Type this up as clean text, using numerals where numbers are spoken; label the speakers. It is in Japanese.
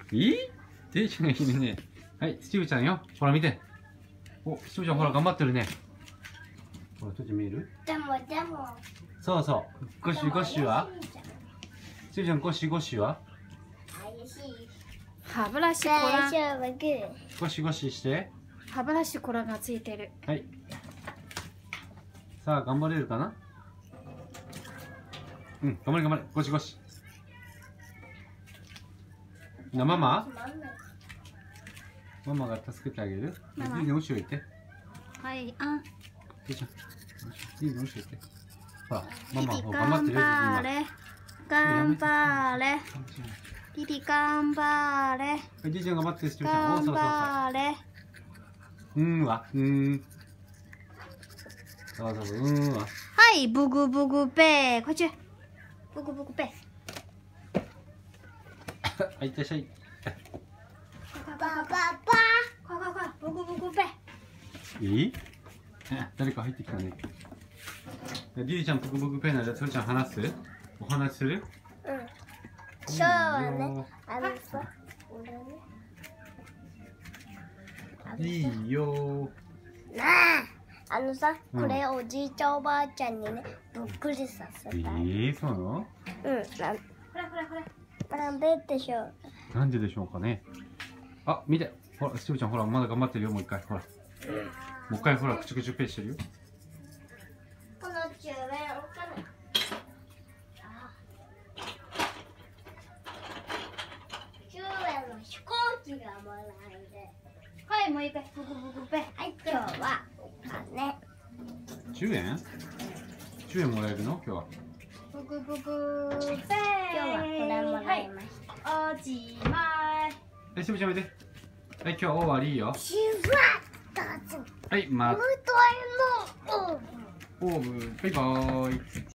Speaker 1: いいていちゃんがいるね。はい、スティーブちゃんよ。ほら見て。お、スティーブちゃんほら頑張ってるね。ほら、ちょっと見える？
Speaker 2: でも。
Speaker 1: そうそう。ゴシゴシは？スティーブちゃんゴシゴシは？
Speaker 3: 歯ブラシコ
Speaker 2: 大
Speaker 3: ラ。
Speaker 2: 丈夫、グー。
Speaker 1: ゴシゴシして。
Speaker 3: 歯ブラシコラがついてる。
Speaker 1: はい。さあ、頑張れるかな？うん、頑張れ頑張れ。ゴシゴシ。な、ママが助けてあげる。
Speaker 3: ママ
Speaker 1: いいね、後ろ行って。
Speaker 3: はい、あ。
Speaker 1: いいじゃん。いいね、後ろ行って。ほら、ママ、
Speaker 3: ピピ
Speaker 1: ほら頑張ってるよ、
Speaker 3: 頑張れ。頑張れ。ピピ頑張れ。
Speaker 1: はい、じいちゃん頑張って、スティーブちゃん。お、そうそうそう。
Speaker 3: 頑張れ。
Speaker 1: は、そうそうそう、は。
Speaker 3: はい、ブグブグペー。こっち。ブグブグペー。
Speaker 1: はい、いってらっしゃい。
Speaker 3: ブグブグペー。
Speaker 1: いい？誰か入ってきたね。リリちゃん、ブクブクペンなら、それちゃん話す？お話する？
Speaker 2: うん。今日はね、さ、俺ね。
Speaker 1: いいよ
Speaker 2: なあ、さ、これおじいちゃんおばあちゃんにね、ぶっくりさせたい。
Speaker 1: そうなの？
Speaker 2: ほら、なんででしょう。
Speaker 1: なんででしょうかね。あ、見て。ほら、スティーブちゃん、ほら、まだ頑張ってるよ、もう一回。ほら。もう一回、ほら、くちゅくちゅペーしてるよ。
Speaker 2: この10円お金。10円の飛行機がもらえる。
Speaker 3: はい、もう一回。ブグブグペー。
Speaker 2: はい、今日はお金。
Speaker 1: 10円 ?10 円もらえるの今日は。
Speaker 3: ブグブグペー。
Speaker 2: 今日はこれもらいました。
Speaker 3: はい、おしまい。
Speaker 1: はい、スティーブちゃんおいで。はい、今日は終わりよ。
Speaker 2: シュワッと
Speaker 1: はい、ま
Speaker 2: 太いの。
Speaker 1: オーブ、バイバーイ。